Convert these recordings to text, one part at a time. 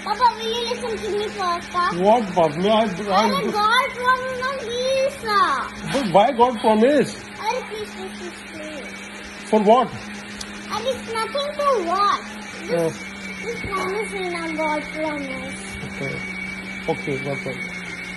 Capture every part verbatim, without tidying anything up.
Papa, will you listen to me first? Huh? What, Papa? I, I, I God promised on Lisa. But why God promised? Hurry, please, please, please, please. For what? And it's nothing to what. Just, Uh, just promise me now, God promise. okay. Okay, no problem.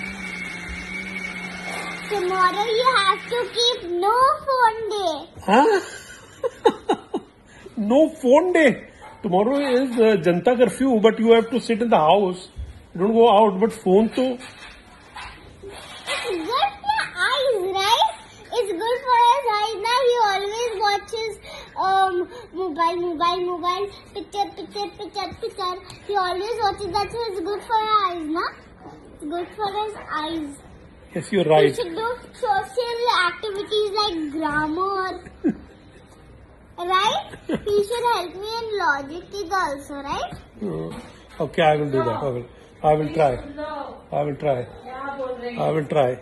Tomorrow you have to keep no phone day. Huh? No phone day. Tomorrow is uh, Janta curfew, but you have to sit in the house. You don't go out, but phone to... It's good for eyes, right? It's good for his eyes. Now he always watches um mobile, mobile, mobile, picture, picture, picture, picture. He always watches that, so it's good for his eyes, no? It's good for his eyes. Yes, you're right. He should do social activities like grammar. Right? He should help me in logic also, right? Uh, okay, I will do that. I will. I will try. I will try. I will try.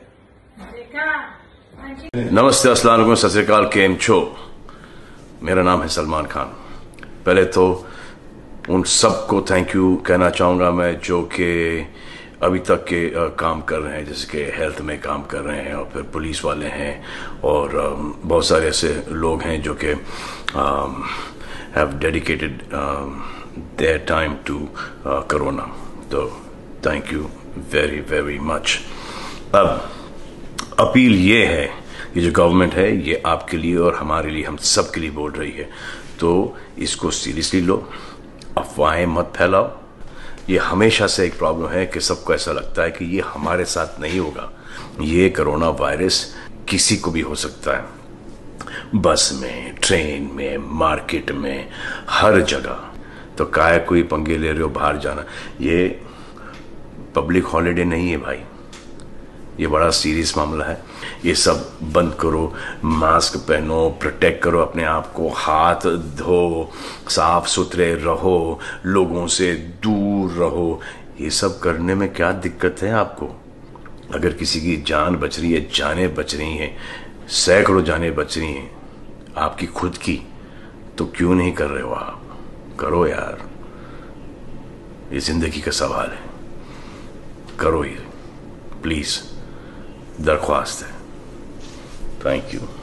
नमस्ते, अस्सलाम वालेकुम, सत श्री अकाल, केम छो। मेरा नाम है सलमान खान। पहले तो उन सबको थैंक यू कहना चाहूँगा मैं जो कि अभी तक के आ, काम कर रहे हैं, जैसे कि हेल्थ में काम कर रहे हैं और फिर पुलिस वाले हैं और आ, बहुत सारे ऐसे लोग हैं जो कि have dedicated their time to corona. तो thank you very very much. अब अपील ये है, ये जो गवर्नमेंट है ये आपके लिए और हमारे लिए, हम सब के लिए बोल रही है, तो इसको सीरियसली लो, अफवाहें मत फैलाओ। ये हमेशा से एक प्रॉब्लम है कि सबको ऐसा लगता है कि ये हमारे साथ नहीं होगा। ये कोरोना वायरस किसी को भी हो सकता है, बस में, ट्रेन में, मार्केट में, हर जगह। तो काहे कोई पंगे ले रहे हो बाहर जाना? ये पब्लिक हॉलिडे नहीं है भाई, ये बड़ा सीरियस मामला है। ये सब बंद करो, मास्क पहनो, प्रोटेक्ट करो अपने आप को, हाथ धो, साफ सुथरे रहो, लोगों से दूर रहो। ये सब करने में क्या दिक्कत है आपको? अगर किसी की जान बच रही है, जानें बच रही हैं, सैकड़ों जानें बच रही हैं आपकी खुद की, तो क्यों नहीं कर रहे हो आप? करो यार, ये जिंदगी का सवाल है, करो ये प्लीज, दरख्वास्त है। Thank you.